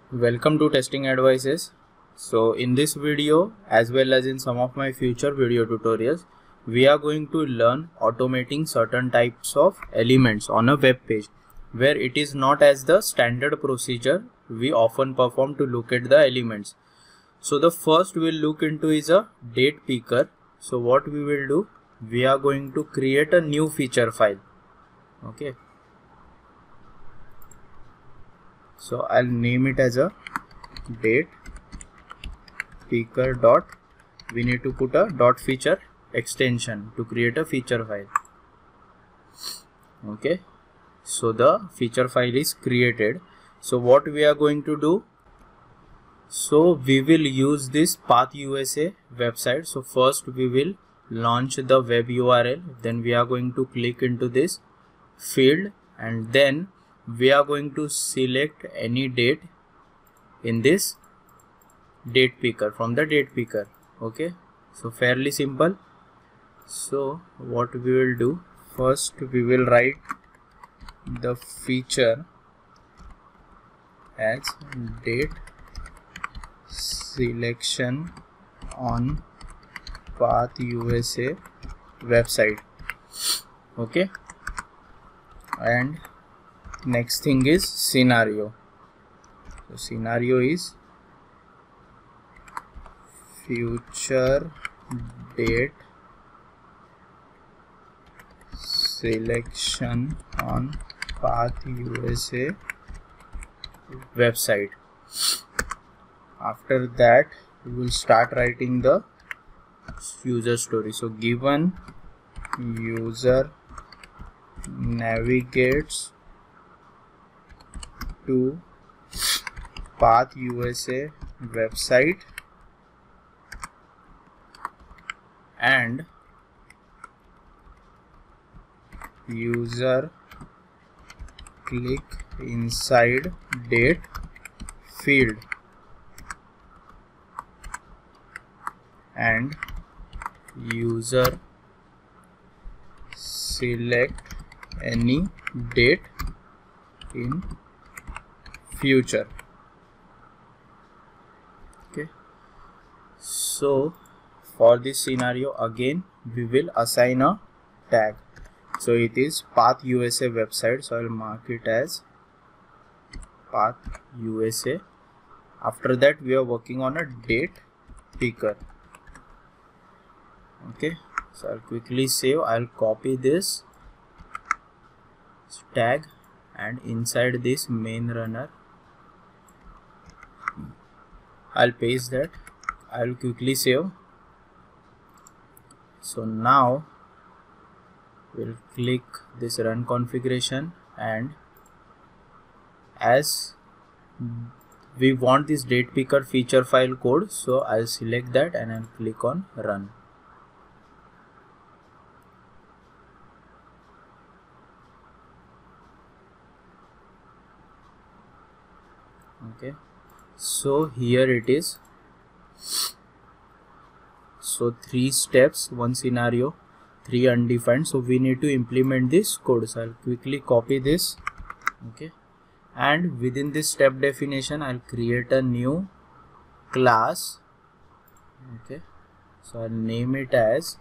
Welcome to Testing Advices. So in this video, as well as in some of my future video tutorials, we are going to learn automating certain types of elements on a web page where it is not as the standard procedure we often perform to look at the elements. So the first we'll look into is a date picker. So what we will do, we are going to create a new feature file. Okay. So I'll name it as a date picker dot. We need to put a dot feature extension to create a feature file. Okay, so the feature file is created. So what we are going to do, so we will use this PathUSA website. So first we will launch the web URL, then we are going to click into this field, and then we are going to select any date in this date picker from the date picker. Okay, so fairly simple. So what we will do, first we will write the feature as date selection on PathUSA website. Okay, and next thing is scenario. So scenario is future date selection on PathUSA website. After that, we will start writing the user story. So given user navigates to PathUSA website and user click inside date field and user select any date in future. Okay, so for this scenario again we will assign a tag. So it is PathUSA website, so I will mark it as PathUSA. After that we are working on a date picker. Okay, so I'll quickly save. I'll copy this tag and inside this main runner I'll paste that. I'll quickly save. So now we'll click this run configuration, and as we want this date picker feature file code, so I'll select that and I'll click on run. Okay, so here it is. So 3 steps, 1 scenario, 3 undefined. So we need to implement this code. So I'll quickly copy this. Okay, and within this step definition I'll create a new class. Okay, so I'll name it as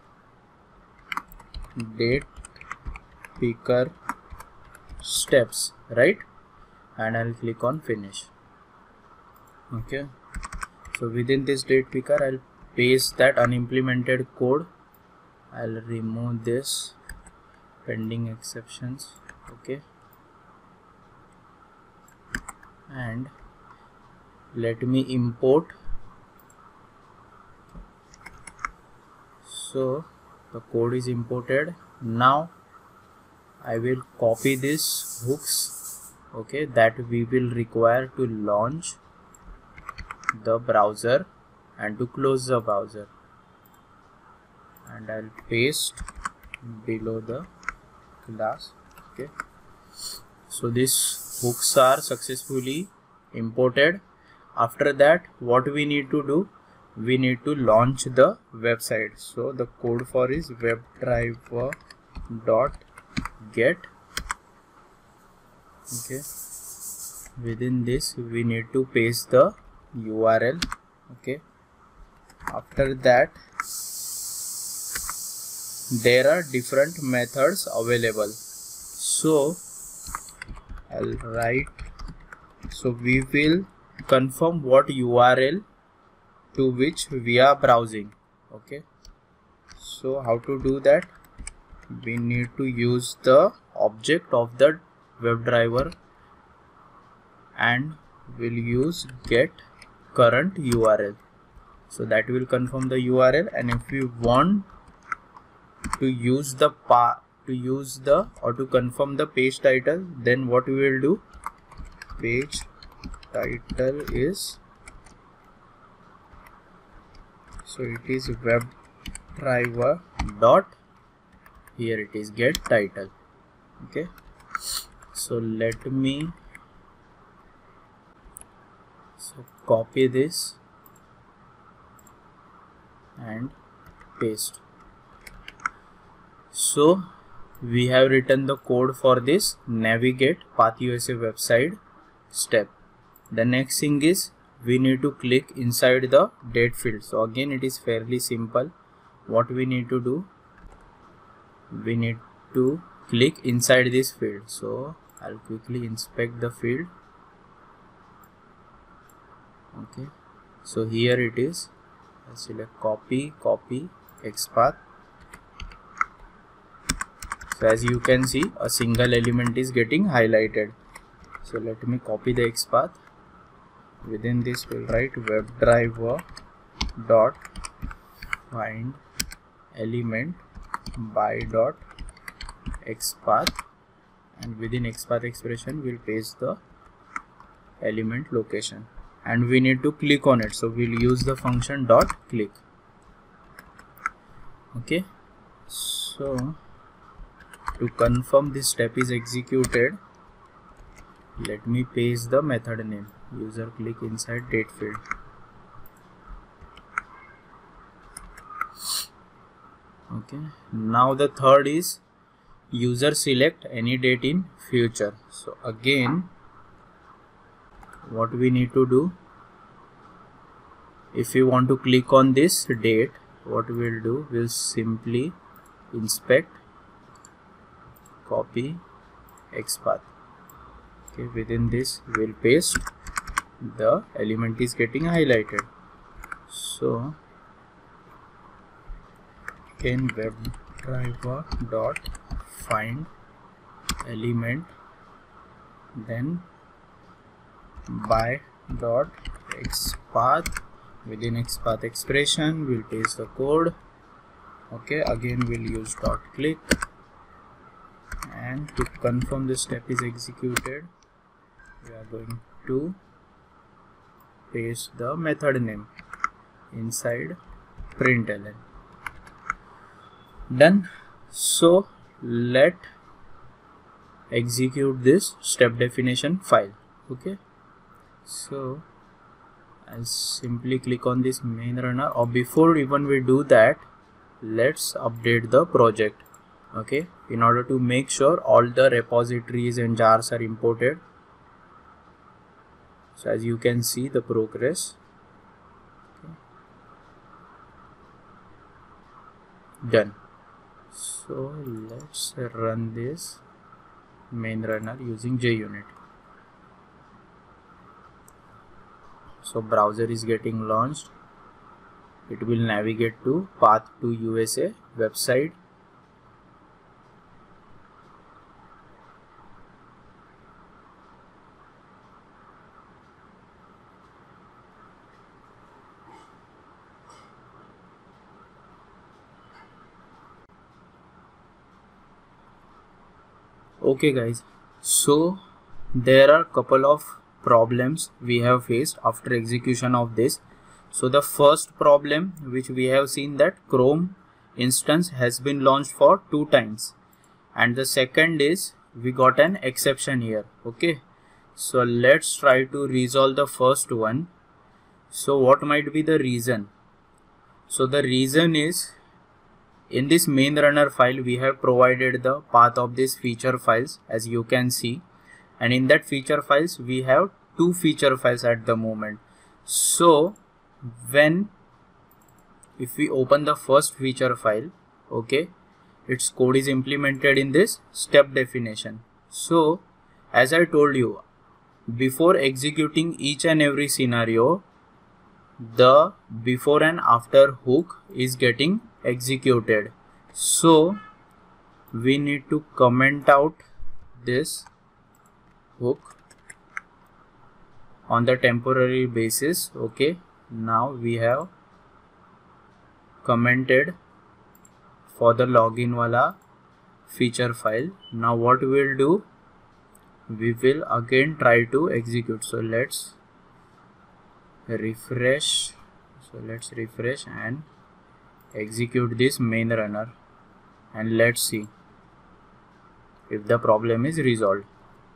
date picker steps, right? And I'll click on finish. Okay, so within this date picker I'll paste that unimplemented code. I'll remove this pending exceptions. Okay, and let me import. So the code is imported. Now I will copy these hooks, okay, that we will require to launch the browser and to close the browser, and I'll paste below the class. Okay, so these hooks are successfully imported. After that, what we need to do, we need to launch the website. So the code for is webdriver dot get. Okay, within this we need to paste the URL. Okay, after that there are different methods available, so I'll write, so we will confirm what URL to which we are browsing. Okay, so how to do that? We need to use the object of the WebDriver and we'll use get current URL, so that will confirm the URL. And if we want to use the to confirm the page title, then what we will do, page title is, so it is WebDriver dot, here it is get title. Okay, so let me copy this and paste. So we have written the code for this navigate PathUSA website step. The next thing is we need to click inside the date field. So again it is fairly simple. What we need to do, we need to click inside this field. So I'll quickly inspect the field. Okay, so here it is. I'll select copy XPath. So as you can see, a single element is getting highlighted. So let me copy the XPath. Within this we'll write WebDriver dot find element by dot XPath, and within XPath expression we'll paste the element location, and we need to click on it, so we'll use the function dot click. Okay, so to confirm this step is executed, let me paste the method name, user click inside date field. Okay, now the third is user select any date in future. So again what we need to do, if we want to click on this date, what we'll do, we'll simply inspect copy XPath. Okay, within this we'll paste, the element is getting highlighted. So again WebDriver dot find element, then by dot XPath, within XPath expression we'll paste the code. Okay, again we'll use dot click, and to confirm this step is executed, we are going to paste the method name inside println. Done. So let execute this step definition file. Okay, so I'll simply click on this main runner, or before even we do that, let's update the project. Okay, in order to make sure all the repositories and jars are imported. So as you can see the progress. Okay. Done. So let's run this main runner using JUnit. So browser is getting launched. It will navigate to Path2USA website. Okay guys, so there are couple of problems we have faced after execution of this. So the first problem which we have seen, that Chrome instance has been launched for 2 times, and the second is we got an exception here. Okay, so let's try to resolve the first one. So what might be the reason? So the reason is, in this main runner file we have provided the path of these feature files, as you can see, and in that feature files we have two feature files at the moment. So if we open the first feature file, okay, its code is implemented in this step definition. So as I told you, before executing each and every scenario, the before and after hook is getting executed. So we need to comment out this hook on the temporary basis. Okay, now we have commented for the login wala feature file. Now what we will do, we will again try to execute. So let's refresh. So let's refresh and execute this main runner, and let's see if the problem is resolved.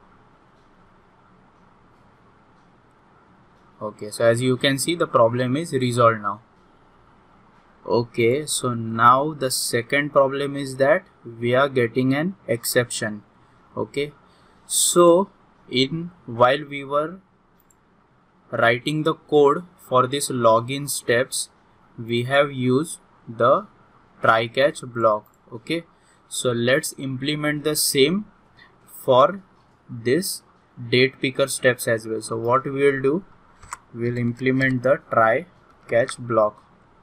Okay, so as you can see, the problem is resolved now. Okay, so now the second problem is that we are getting an exception. Okay, so while we were writing the code for this login steps, we have used the try catch block. Okay, so let's implement the same for this date picker steps as well. So what we will do, we'll implement the try catch block.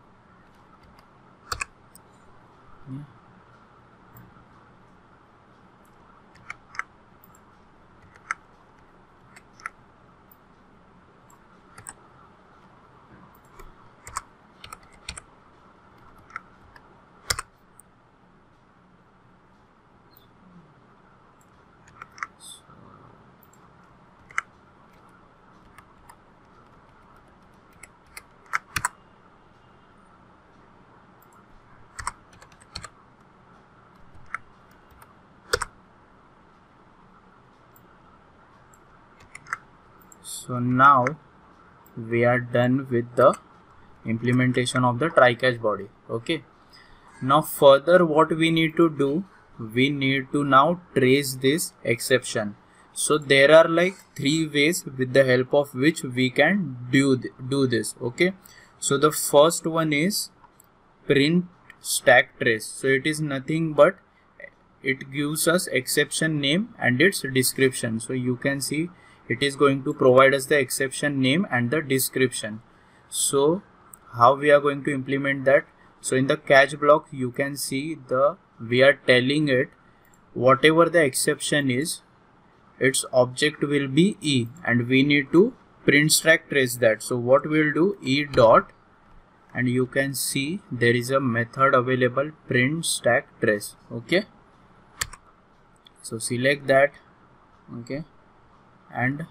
So now we are done with the implementation of the try catch body. Okay, now further what we need to do, we need to now trace this exception. So there are like three ways with the help of which we can do this. Okay, so the first one is print stack trace. So it is nothing but it gives us exception name and its description. So you can see it is going to provide us the exception name and the description. So how we are going to implement that? So in the catch block you can see we are telling it whatever the exception is, its object will be E, and we need to print stack trace that. So what we will do, E dot, and you can see there is a method available, print stack trace. Okay, so select that. Okay, and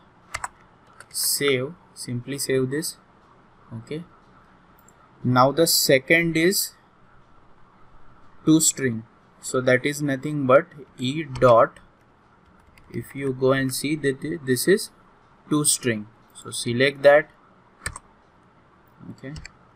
simply save this. Okay, now the second is toString. So that is nothing but E dot, if you go and see that this is toString, so select that. Okay,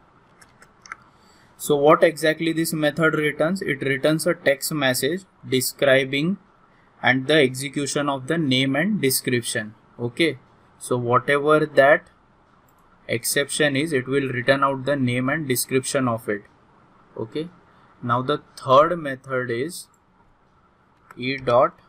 so what exactly this method returns? It returns a text message describing and the execution of the name and description. Okay, so whatever that exception is, it will return out the name and description of it. Okay, now the third method is E dot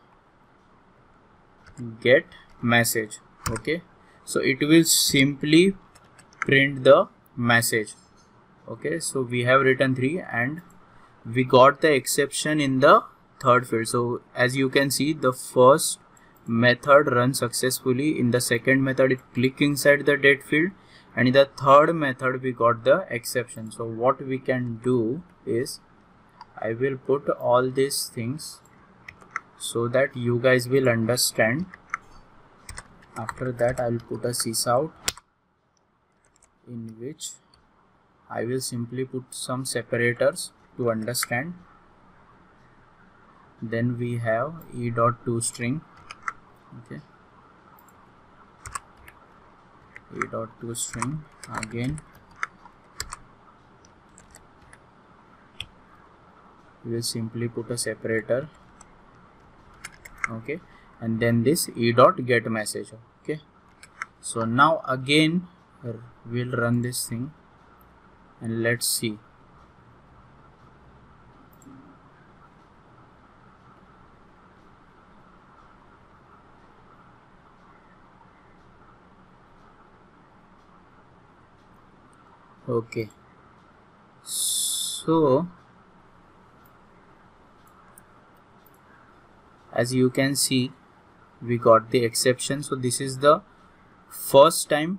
get message. Okay, so it will simply print the message. Okay, so we have written 3 and we got the exception in the third field. So as you can see, the first method runs successfully. In the second method, it click inside the date field, and in the third method we got the exception. So what we can do is, I will put all these things so that you guys will understand. After that I will put a sysout in which I will simply put some separators to understand. Then we have E dot toString. Okay, E dot toString again. We will simply put a separator. Okay, and then this e dot get message. Okay, so now again we'll run this thing and let's see. Okay, so as you can see, we got the exception. So this is the first time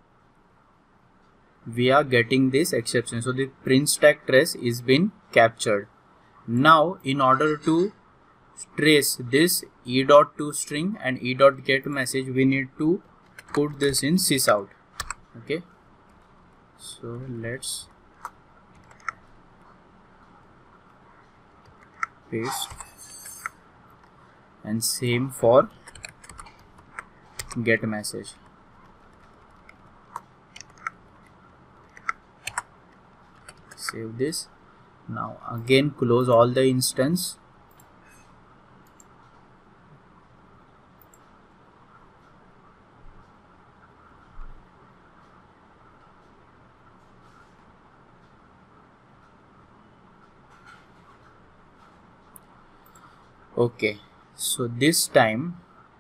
we are getting this exception. So the print stack trace is been captured. Now in order to trace this e dot toString and e dot get message, we need to put this in sysout. Okay, so let's paste, and same for get message. Save this. Now again close all the instance. Okay, so this time,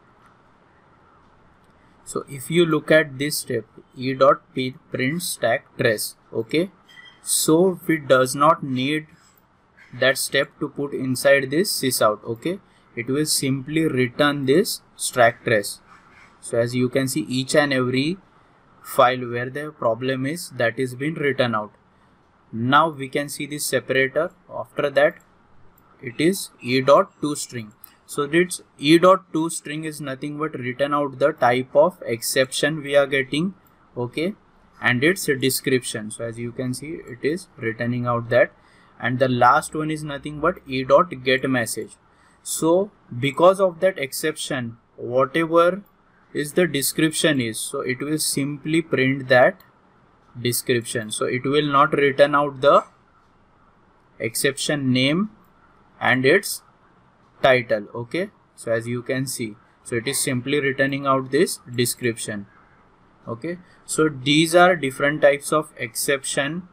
so if you look at this step, e dot print stack trace, okay, so it does not need that step to put inside this sysout. Okay, it will simply return this stack trace. So as you can see, each and every file where the problem is, that is been written out. Now we can see this separator. After that, it is e dot toString. So this e dot toString is nothing but written out the type of exception we are getting, okay, and its description. So as you can see, it is returning out that, and the last one is nothing but e dot get message. So because of that exception, whatever is the description is, so it will simply print that description. So it will not return out the exception name and its title. Okay, so as you can see, so it is simply returning out this description. Okay, so these are different types of exception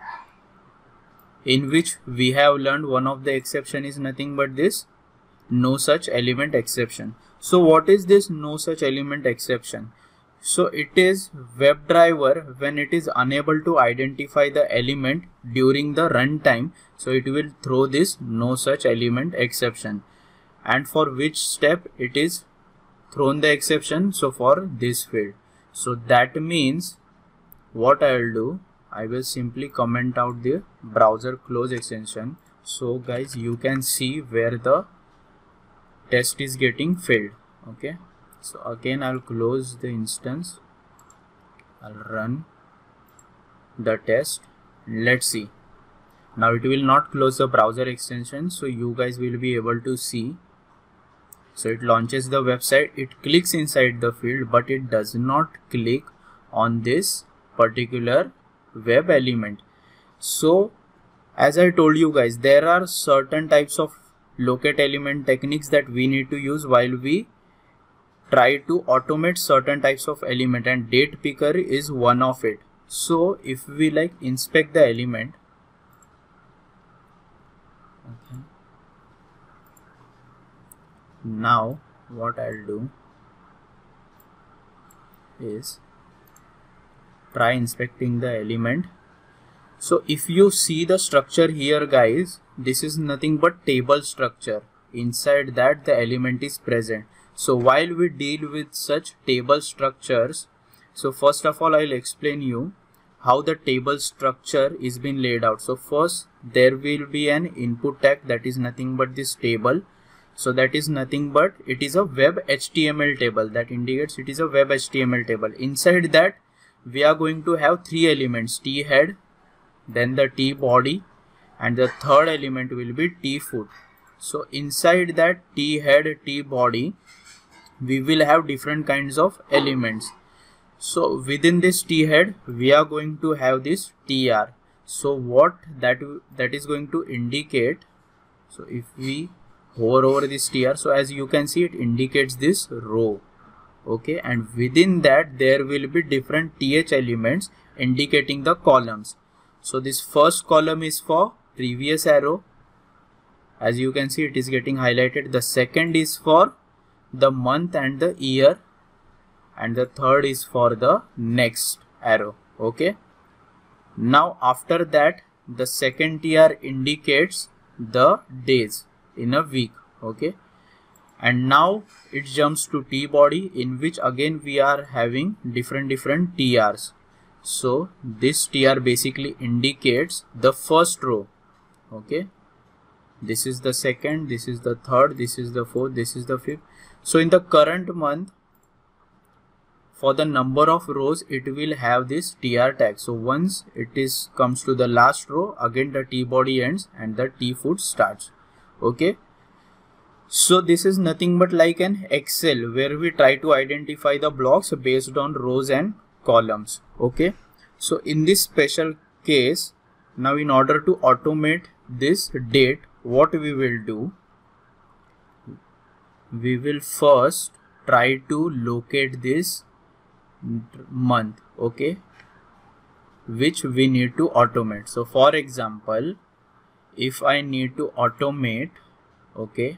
in which we have learned. One of the exception is nothing but this no such element exception. So what is this no such element exception? So it is WebDriver when it is unable to identify the element during the runtime, so it will throw this no such element exception. And for which step it is thrown the exception? So for this field. So that means what I will do, I will simply comment out the browser close extension. So guys, you can see where the test is getting failed. Okay, so again I'll close the instance, I'll run the test. Let's see. Now it will not close the browser extension, so you guys will be able to see. So it launches the website, it clicks inside the field, but it does not click on this particular web element. So as I told you guys, there are certain types of locate element techniques that we need to use while we try to automate certain types of element, and date picker is one of it. So if we like inspect the element, okay, now what I'll do is try inspecting the element. So if you see the structure here guys, this is nothing but table structure. Inside that the element is present. So while we deal with such table structures, so first of all I'll explain you how the table structure is being laid out. So first there will be an input tag, that is nothing but this table. So that is nothing but it is a web HTML table, that indicates it is a web HTML table. Inside that we are going to have three elements: t head, then the t body, and the third element will be t foot. So inside that t head, t body, we will have different kinds of elements. So within this t head we are going to have this tr. So what that is going to indicate, so if we hover over this tr. So as you can see, it indicates this row. Okay, and within that there will be different th elements indicating the columns. So this first column is for previous arrow. As you can see, it is getting highlighted. The second is for the month and the year, and the third is for the next arrow. Okay, now after that, the second tr indicates the days in a week. Okay, and now it jumps to t body, in which again we are having different trs. So this tr basically indicates the first row. Okay, this is the second, this is the third, this is the fourth, this is the fifth. So in the current month, for the number of rows, it will have this tr tag. So once it comes to the last row, again the t body ends and the t foot starts. Okay, so this is nothing but like an Excel where we try to identify the blocks based on rows and columns. Okay, so in this special case, now in order to automate this date, what we will do, we will first try to locate this month, okay, which we need to automate. So for example, if I need to automate, okay,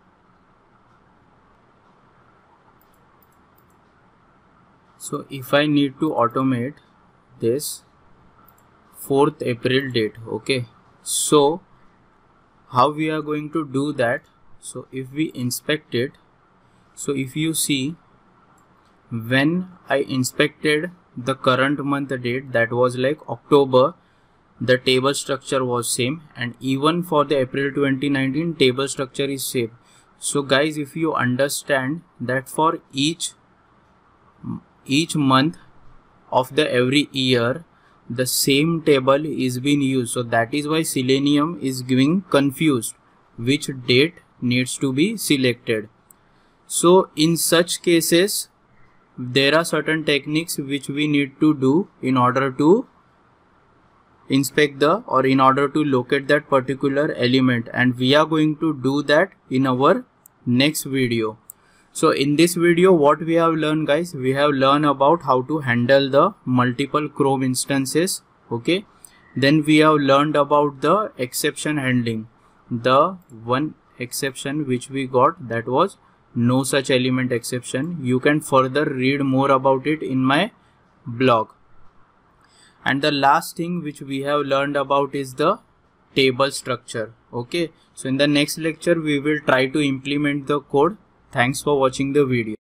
so if I need to automate this 4th April date, okay, so how we are going to do that? So if we inspect it, so if you see, when I inspected the current month date, that was like October, the table structure was same, and even for the April 2019 table structure is same. So guys, if you understand that for each month of the every year, the same table is being used, so that is why Selenium is giving confused which date needs to be selected. So in such cases, there are certain techniques which we need to do in order to inspect in order to locate that particular element, and we are going to do that in our next video. So in this video, what we have learned, guys, we have learned about how to handle the multiple Chrome instances. Okay, then we have learned about the exception handling. The one exception which we got, that was no such element exception. You can further read more about it in my blog. And the last thing which we have learned about is the table structure. Okay, so in the next lecture we will try to implement the code. Thanks for watching the video.